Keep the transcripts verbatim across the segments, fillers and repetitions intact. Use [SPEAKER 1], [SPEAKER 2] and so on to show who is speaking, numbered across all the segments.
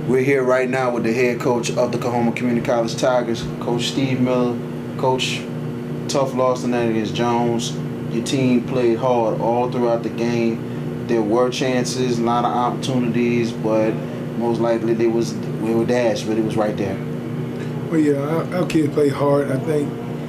[SPEAKER 1] We're here right now with the head coach of the Coahoma Community College Tigers, Coach Steve Miller. Coach, tough loss tonight against Jones. Your team played hard all throughout the game. There were chances, a lot of opportunities, but most likely they was we were dashed, but it was right there.
[SPEAKER 2] Well, yeah, our, our kids played hard. I think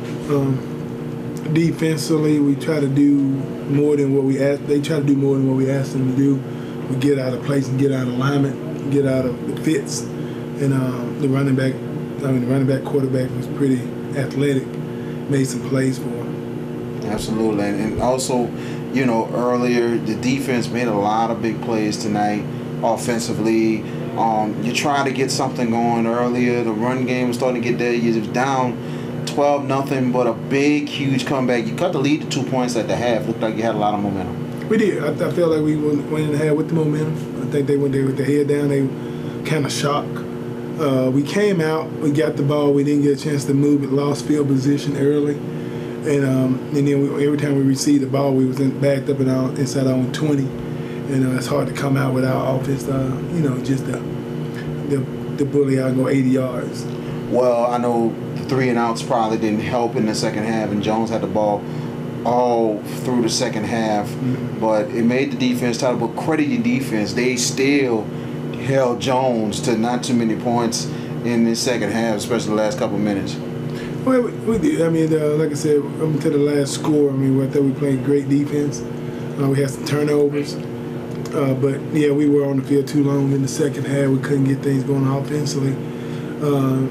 [SPEAKER 2] um, defensively we try to do more than what we asked. They try to do more than what we asked them to do. We get out of place and get out of alignment, get out of the fits, and um, the running back, I mean the running back quarterback was pretty athletic, made some plays for him.
[SPEAKER 1] Absolutely, and, and also, you know, earlier the defense made a lot of big plays tonight offensively. Um, you're trying to get something going earlier. The run game was starting to get there. You was down twelve nothing, but a big, huge comeback. You cut the lead to two points at the half. Looked like you had a lot of momentum.
[SPEAKER 2] We did. I, I felt like we went, went in the half with the momentum. I think they went there with their head down. They kind of shocked. Uh, we came out. We got the ball. We didn't get a chance to move it. Lost field position early. And um, and then we, every time we received the ball, we was in, backed up in our, inside our own twenty. And uh, it's hard to come out with our offense, uh, you know, just the, the, the bully out and go eighty yards.
[SPEAKER 1] Well, I know the three and outs probably didn't help in the second half, and Jones had the ball all through the second half, mm-hmm. but it made the defense tight. But credit your defense, they still held Jones to not too many points in the second half, especially the last couple of minutes.
[SPEAKER 2] Well, we, we did. I mean, uh, like I said, up until the last score, I mean, I thought we played great defense. Uh, we had some turnovers, uh, but yeah, we were on the field too long in the second half. We couldn't get things going offensively. Uh,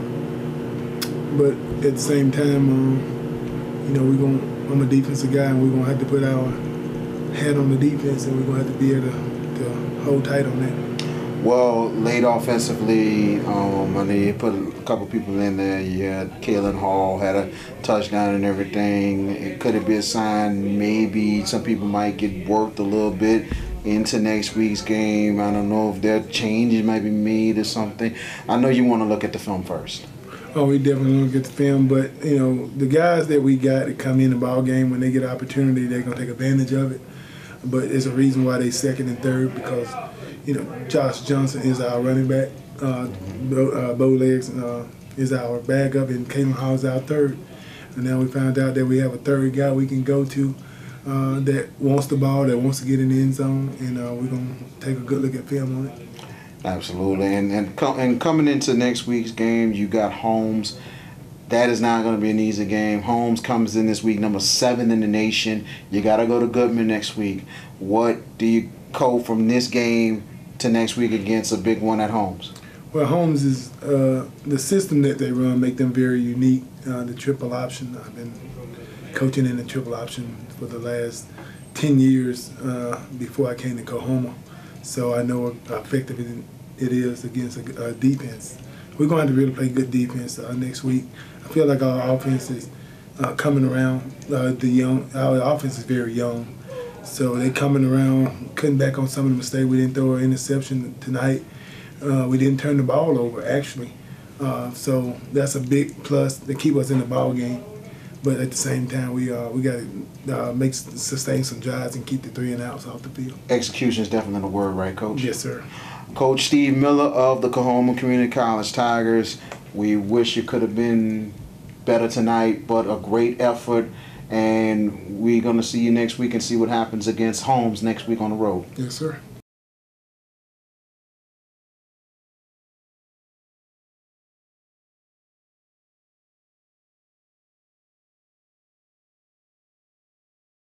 [SPEAKER 2] but at the same time, um, you know, we're going. I'm a defensive guy, and we're going to have to put our head on the defense, and we're going to have to be able to, to hold tight on that.
[SPEAKER 1] Well, late offensively, um, I know you put a couple people in there. You had Kalen Hall, had a touchdown and everything. It could it be a sign maybe some people might get worked a little bit into next week's game? I don't know if there changes might be made or something. I know you want to look at the film first.
[SPEAKER 2] Oh, we definitely look at the film, but you know the guys that we got that come in the ball game, when they get an opportunity, they're gonna take advantage of it. But there's a reason why they second and third, because you know Josh Johnson is our running back, uh, Bo, uh, Bo Legs uh, is our backup, and Kalen Hall is our third. And now we found out that we have a third guy we can go to uh, that wants the ball, that wants to get in the end zone, and uh, we're gonna take a good look at film on it.
[SPEAKER 1] Absolutely, and and, com and coming into next week's game, you got Holmes. That is not going to be an easy game. Holmes comes in this week, number seven in the nation. You got to go to Goodman next week. What do you go from this game to next week against a big one at Holmes?
[SPEAKER 2] Well, Holmes is uh, the system that they run make them very unique. Uh, the triple option. I've been coaching in the triple option for the last ten years uh, before I came to Coahoma, so I know how effective it, it is against a, a defense. We're going to have to really play good defense uh, next week. I feel like our offense is uh, coming around. Uh, the young, our offense is very young, so they're coming around, cutting back on some of the mistakes. We didn't throw an interception tonight. Uh, we didn't turn the ball over, actually. Uh, so that's a big plus to keep us in the ball game. But at the same time, we uh, we got to uh, make sustain some drives and keep the three and outs off the field.
[SPEAKER 1] Execution is definitely the word, right, Coach?
[SPEAKER 2] Yes, sir.
[SPEAKER 1] Coach Steve Miller of the Coahoma Community College Tigers. We wish it could have been better tonight, but a great effort. And we're going to see you next week and see what happens against Holmes next week on the road.
[SPEAKER 2] Yes, sir.